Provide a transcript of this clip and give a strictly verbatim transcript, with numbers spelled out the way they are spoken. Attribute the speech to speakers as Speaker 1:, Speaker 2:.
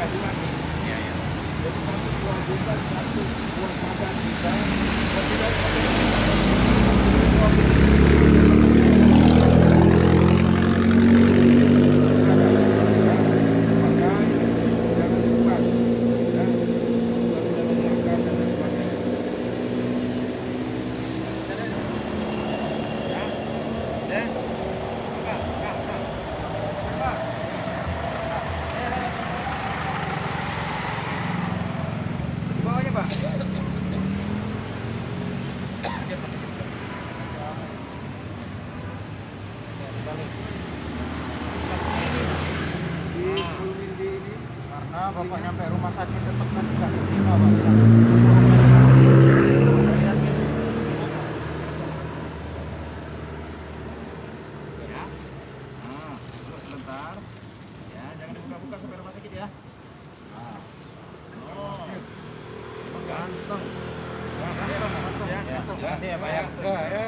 Speaker 1: lagi lagi.
Speaker 2: Iya, iya.
Speaker 1: Jadi satu buah bukan satu buah badan kita. Dan tidak
Speaker 2: Karena bapak nyampe rumah sakit tetap kan tidak diterima pak. Saya yakin. Ya. Nah, terus sebentar. Ya, jangan dibuka-buka sampai rumah sakit ya. Nah. Oh. Ganteng. Ganteng. Ya, terima kasih ya pak ya.
Speaker 1: ya, ya.